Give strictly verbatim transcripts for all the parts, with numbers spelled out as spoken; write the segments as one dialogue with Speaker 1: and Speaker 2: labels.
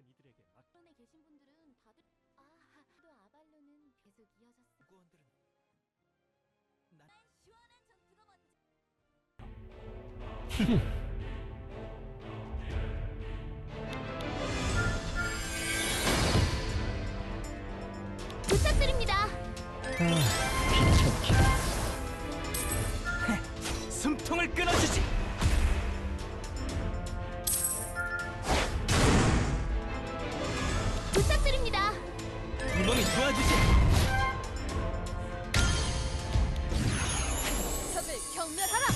Speaker 1: 이들에게 막
Speaker 2: 에 계신 분들은 다들 아, 또 아발론은 계속 이어졌어.
Speaker 3: 구원들은 난
Speaker 2: 시원한 전투가 먼저. 부탁드립니다.
Speaker 3: 숨통을 끊어주지.
Speaker 2: 부탁드립니다.
Speaker 3: 이 몸이 도와주지.
Speaker 2: 적을 경멸하라.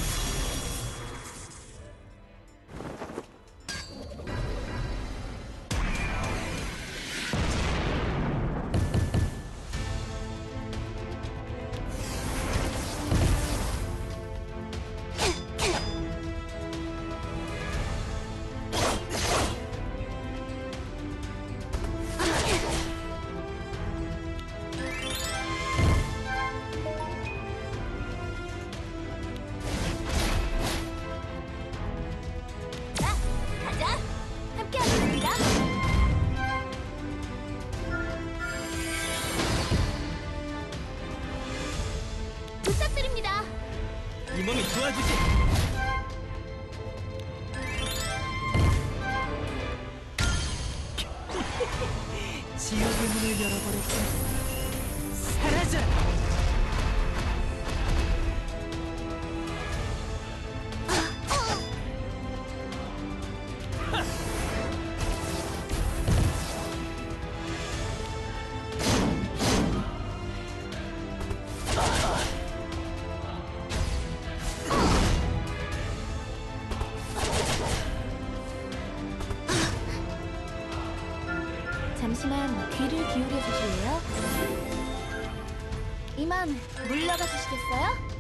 Speaker 2: 자, 가자. 함께 하겠습니다. 부탁드립니다.
Speaker 3: 이 몸이 도와주지. 지옥의 문을 열어버렸다. 사라져.
Speaker 2: 잠시만 귀를 기울여 주실래요? 이만 물러가 주시겠어요?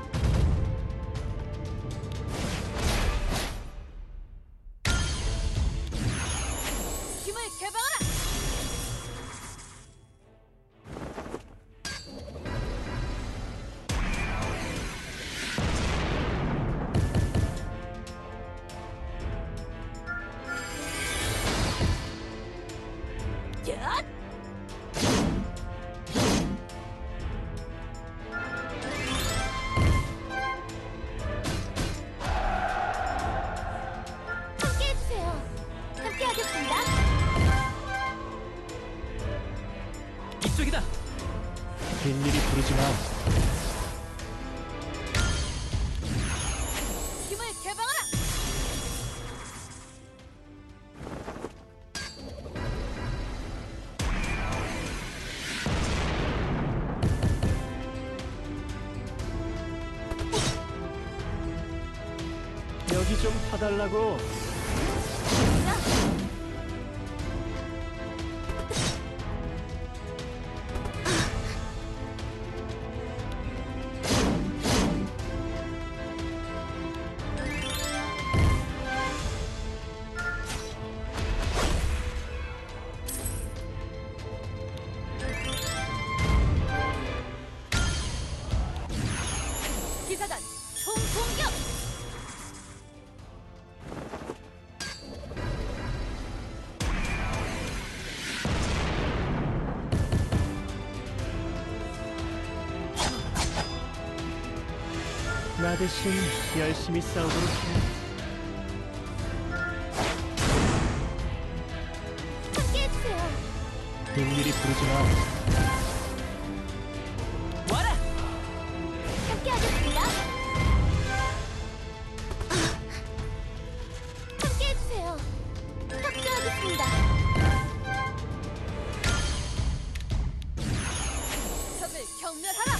Speaker 2: 힘을 개방하라! 얏! 함께 해주세요. 함께 하겠습니다.
Speaker 3: 이쪽이다.
Speaker 1: 빈일이 부르지 마.
Speaker 2: 힘을 개방하라!
Speaker 1: 여기 좀 봐달라고.
Speaker 2: 기사단 총공격!
Speaker 1: 나 대신 열심히 싸우도록 해.
Speaker 2: 함께 해주세요.
Speaker 1: 빈일이 부르지 마.
Speaker 3: 와라.
Speaker 2: 함께 하겠습니다. 함께 해주세요. 협조하겠습니다. 적을 경멸하라.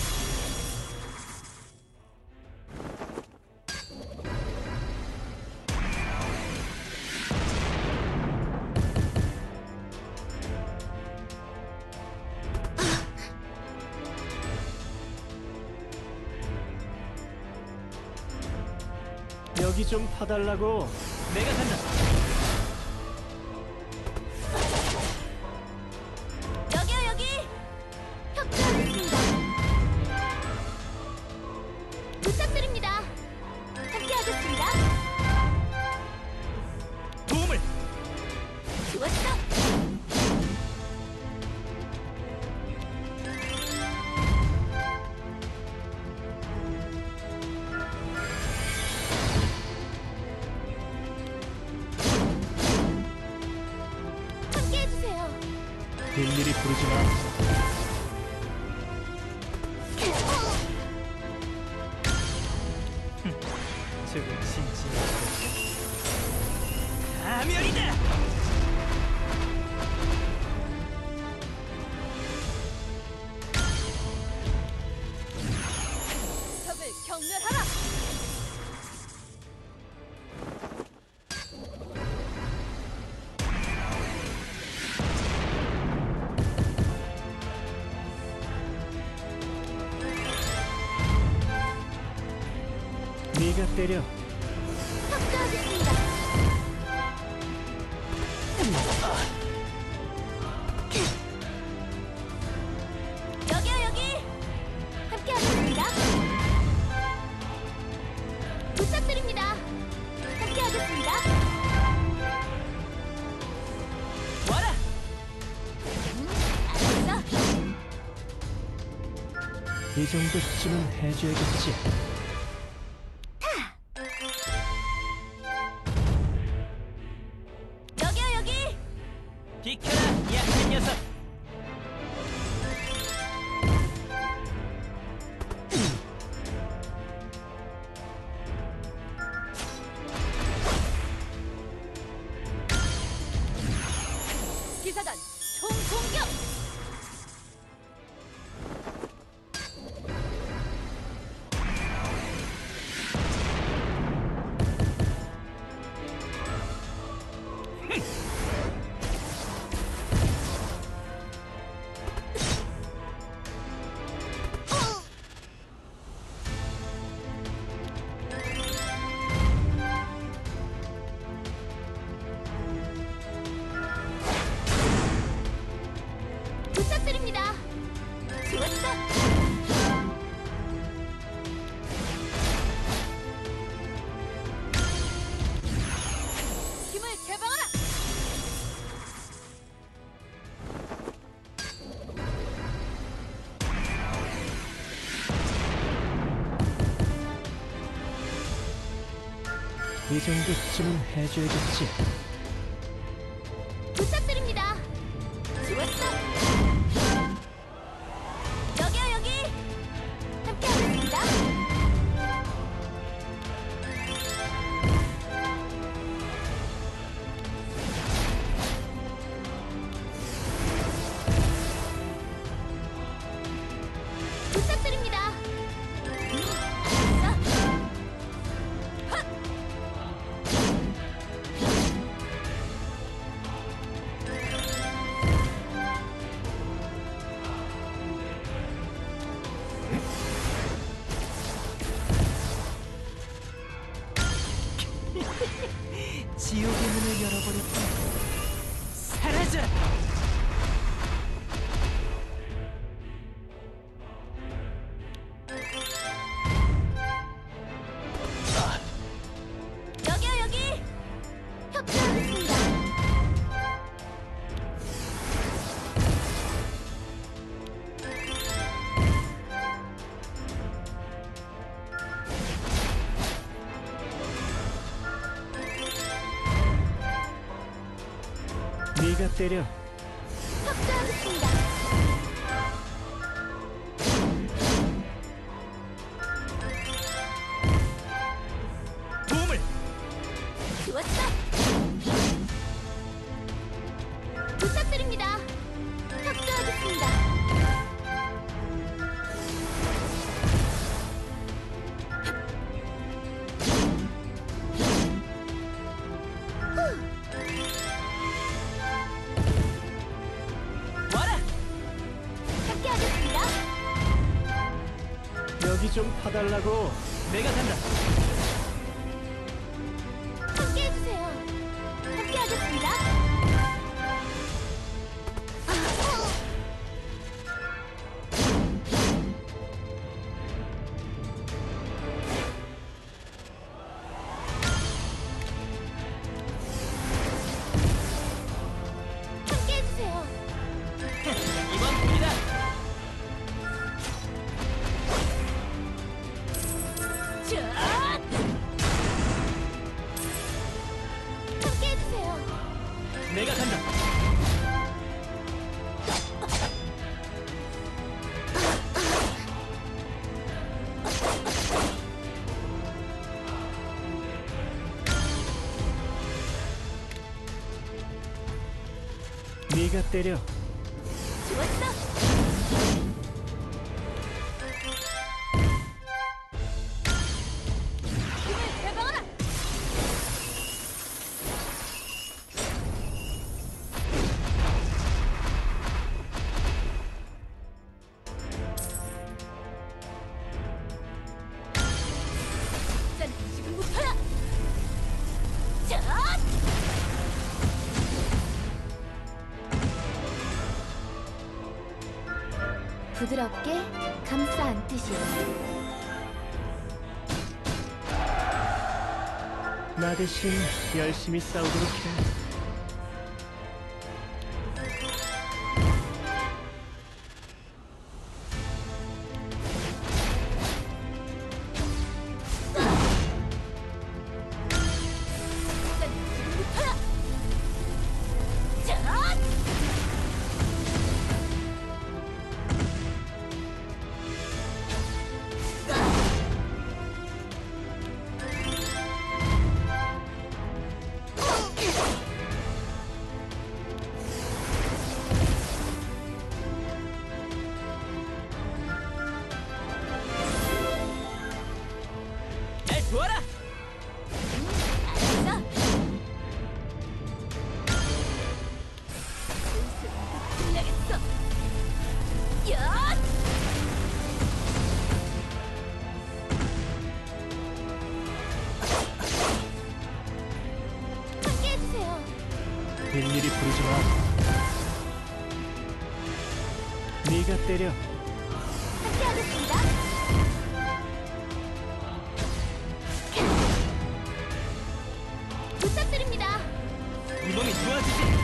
Speaker 1: 여기 좀 봐달라고.
Speaker 3: 내가 간다.
Speaker 2: 여기요 여기. 협조하겠습니다. 부탁드립니다. 함께 하겠습니다.
Speaker 3: 도움을.
Speaker 2: 좋았어.
Speaker 1: 일일이 부르지 마.
Speaker 3: 조금 진지해. 가면이다.
Speaker 2: 적을 경멸하라.
Speaker 1: 네가 때려.
Speaker 2: 협조하겠습니다. 여기요 여기. 함께하겠습니다. 부탁드립니다. 함께하겠습니다.
Speaker 3: 와라.
Speaker 2: 알았어.
Speaker 1: 이 정도쯤은 해줘야겠지.
Speaker 2: 여기요 여기.
Speaker 3: 비켜라, 약한 녀석.
Speaker 2: 기사단 총 공격. 부탁드립니다. 좋았어. 힘을 개방하라.
Speaker 1: 이 정도쯤은 해줘야겠지.
Speaker 2: 부탁드립니다. 좋았어. 여기요 여기. 함께하겠습니다. 부탁드립니다. 음, 알았어. 헛!
Speaker 3: 지옥의 문을 열어버렸다. 사라져라.
Speaker 2: 여기요 여기. 협조하겠습니다.
Speaker 1: 네가 때려.
Speaker 2: 협조하겠습니다.
Speaker 3: 도움을.
Speaker 2: 좋았어. 부탁드립니다. 협조하겠습니다.
Speaker 3: 와라.
Speaker 2: 함께하겠습니다.
Speaker 1: 여기 좀 봐달라고.
Speaker 3: 내가 간다.
Speaker 2: 함께해주세요. 함께하겠습니다. 함께해주세요.
Speaker 3: 이번 분이다.
Speaker 2: 자,
Speaker 1: 네가 때려.
Speaker 2: 좋았어. 힘을 대방하라. 짠, 지금부터야. 자, 부드럽게 감싸 안듯이
Speaker 1: 나 대신 열심히 싸우도록 해.
Speaker 2: 짠, 지금부터야. 자,
Speaker 3: 날 도와라.
Speaker 2: 알았어. 끝내겠어. 야! 함께 해주세요.
Speaker 1: 일일이 부르지 마. 네가 때려.
Speaker 2: 함께 하겠습니다. 부탁드립니다.
Speaker 3: 이 몸이 도와주지.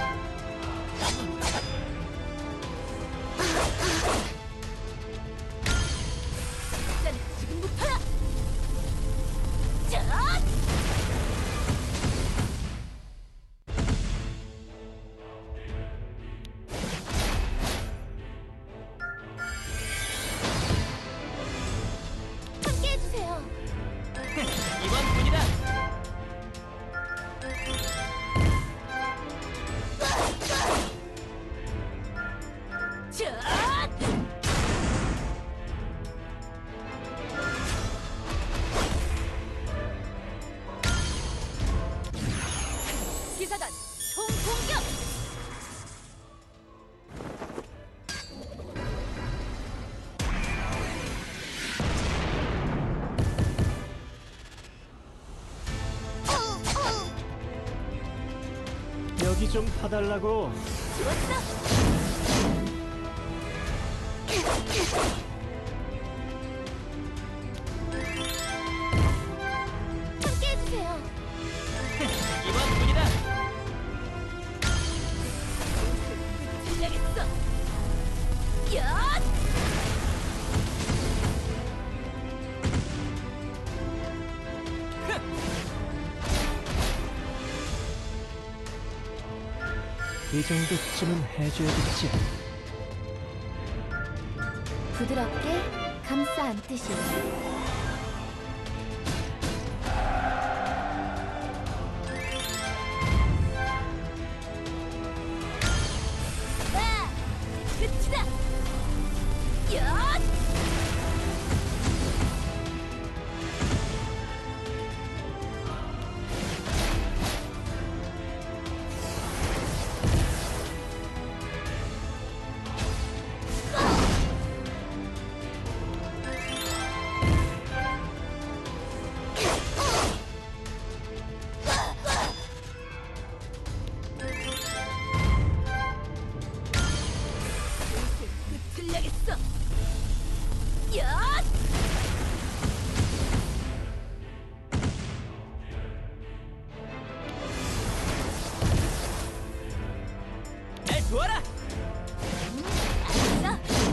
Speaker 2: 짠, 지금부터야. 자, 함께 해주세요.
Speaker 3: 이번 분이다.
Speaker 2: 자, 기사단 총 공격.
Speaker 1: 여기 좀 봐달라고.
Speaker 2: 좋았어. 함께 해주세요.
Speaker 3: 이번 분이다.
Speaker 2: 끝내겠어. 야!
Speaker 1: 이 정도쯤은 해줘야겠지.
Speaker 2: 부드럽게 감싸 안듯이 아! 끝이다! 야! 끝을 내겠어! 야!
Speaker 3: 날 도와라.
Speaker 2: 알았어!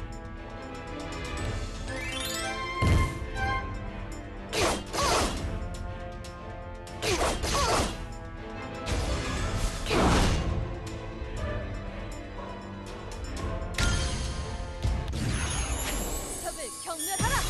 Speaker 2: 적을 경멸하라!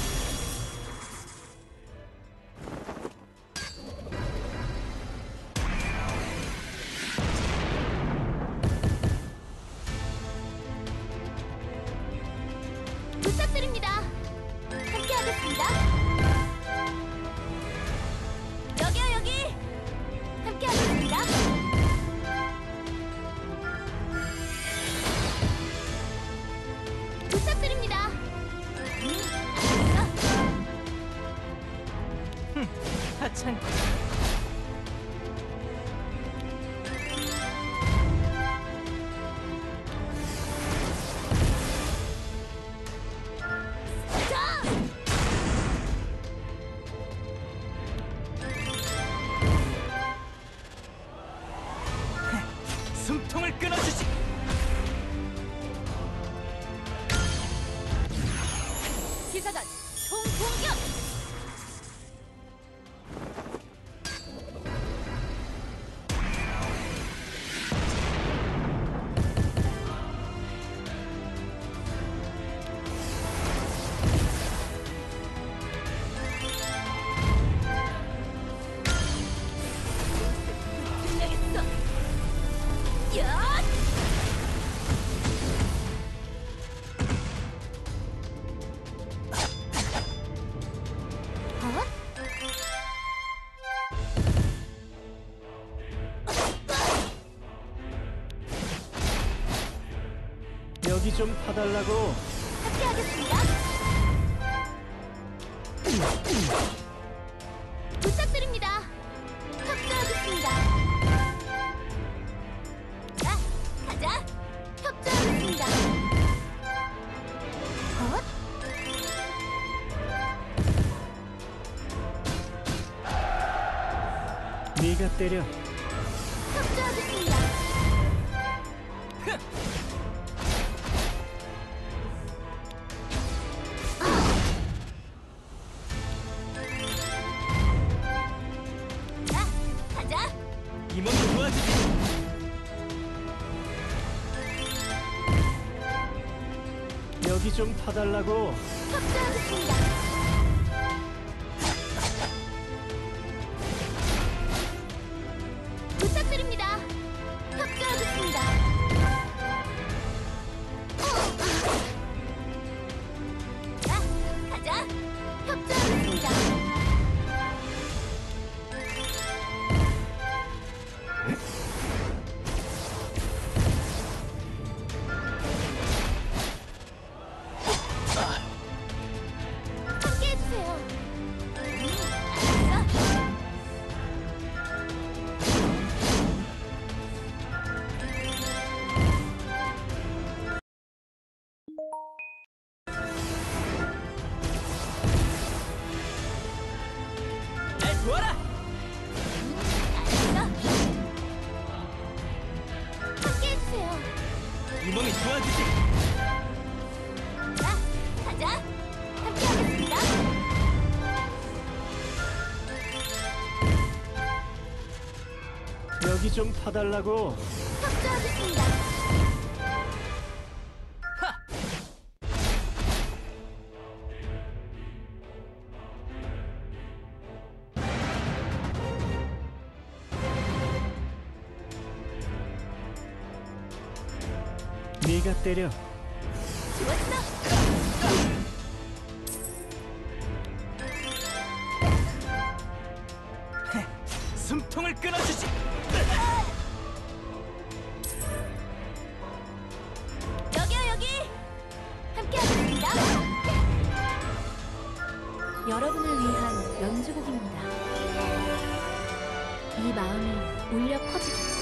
Speaker 3: 숨통을 끊어주지.
Speaker 2: 기사단 총공격! 끝내겠어! 야! 어?
Speaker 1: 여기 좀 봐달라고.
Speaker 2: 함께하겠습니다. 부탁드립니다. 협조하겠습니다. 자, 가자. 협조하겠습니다. 헛?
Speaker 1: 네가 때려.
Speaker 2: 협조하겠습니다. 자, 가자.
Speaker 3: 이 몸이 도와주지.
Speaker 1: 여기 좀 봐달라고.
Speaker 2: 협조하겠습니다. 부탁드립니다. 협조하겠습니다. 자, 가자. 협조하겠습니다. 함께 해주세요. 음, 알았어.
Speaker 3: 날 도와라.
Speaker 2: 알았어. 함께 해주세요.
Speaker 3: 이 몸이 도와주지.
Speaker 2: 자, 가자. 함께 하겠습니다.
Speaker 1: 여기 좀 봐달라고.
Speaker 2: 협조하겠습니다.
Speaker 3: 하.
Speaker 1: 네가 때려.
Speaker 2: 좋았어.
Speaker 3: 숨통을 끊어주지.
Speaker 2: 여기요, 여기. 함께 하겠습니다. 여러분을 위한 연주곡입니다. 이 마음이 울려 퍼지게.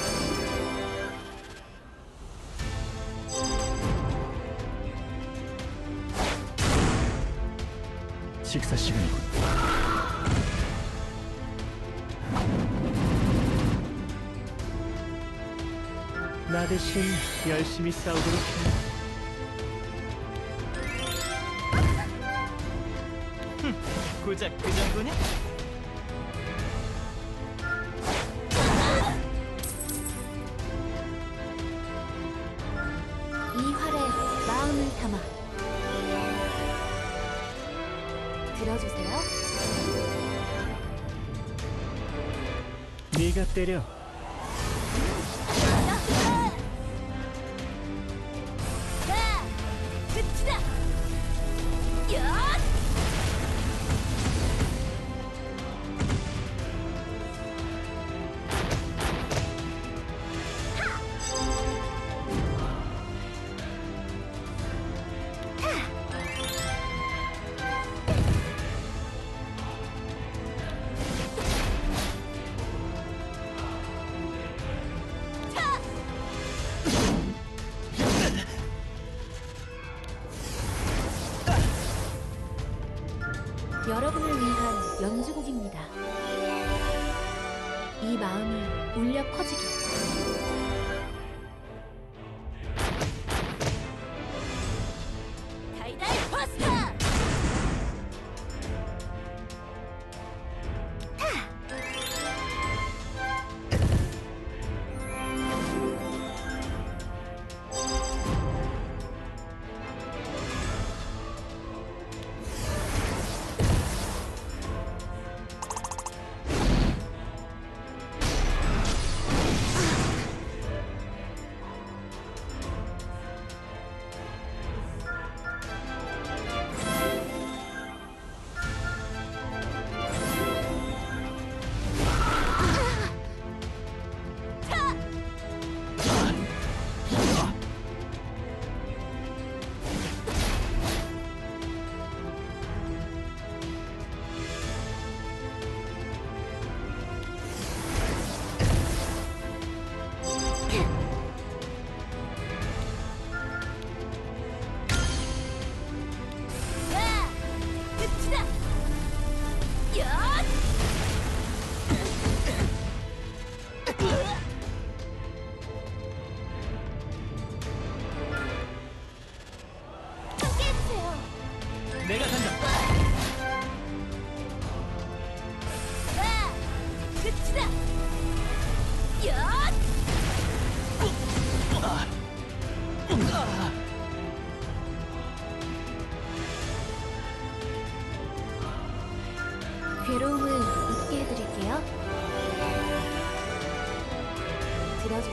Speaker 1: 식사 시간이군. 나 대신 열심히 싸우도록 해.
Speaker 3: 고작 그 정도냐?
Speaker 2: 이 활에 마음을 담아 들어주세요.
Speaker 1: 네가 때려.
Speaker 2: 자, 끝이다. 야! 여러분을 위한 연주곡입니다. 이 마음이 울려 퍼지게.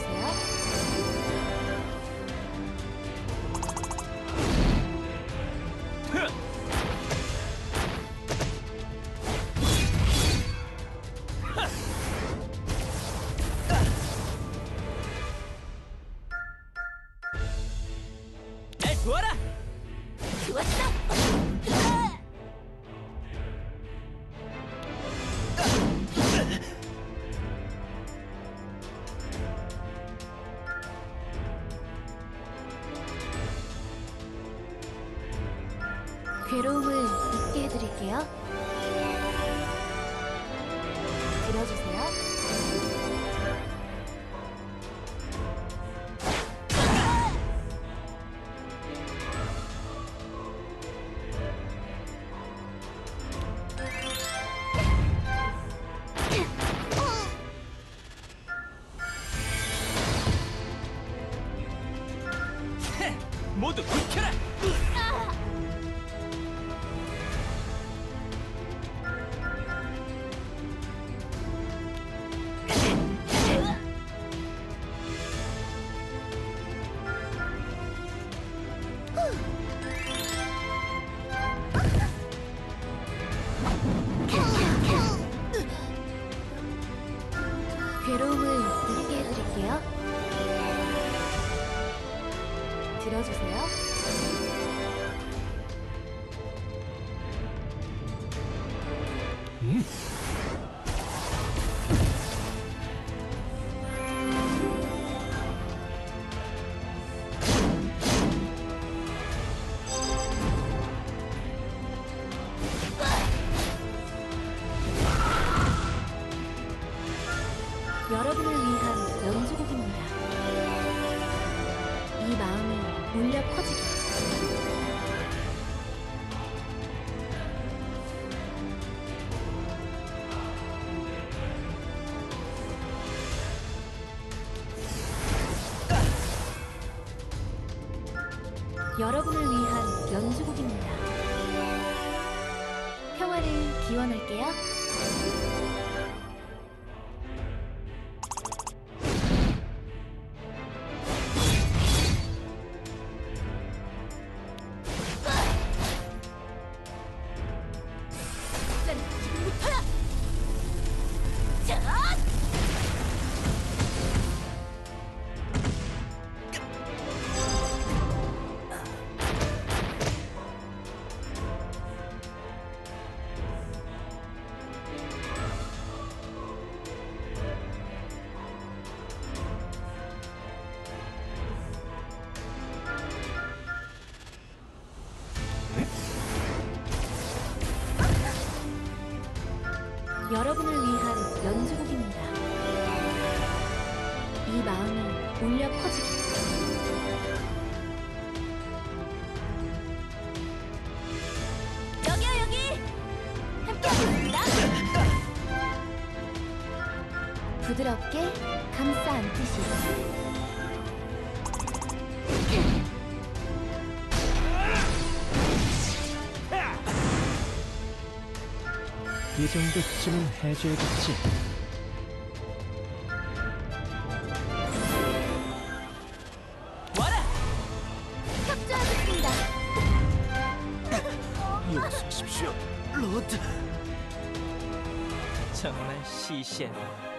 Speaker 2: 들어주세요.
Speaker 3: 흐! 날 도와라!
Speaker 2: 좋았어. 괴로움을 잊게 해드릴게요. 들어주세요.
Speaker 3: 헤! 모두 비켜라!
Speaker 2: 괴로움을 잊게 해드릴게요. 들어주세요. 여러분을 위한 연주곡입니다. 이 마음이 울려 퍼지게. 여러분을 위한 연주곡입니다. 평화를 기원할게요. 난 지금부터야! 자! 여러분을 위한 연주곡입니다. 이 마음이 울려 퍼지게. 여기요, 여기! 함께하겠습니다. 부드럽게 감싸 안듯이.
Speaker 1: 이 정도쯤은 해줘야겠지.
Speaker 3: 와라!
Speaker 2: 협조하겠습니다.
Speaker 1: 용서하십시오, 로드.
Speaker 3: 정말 시시하다.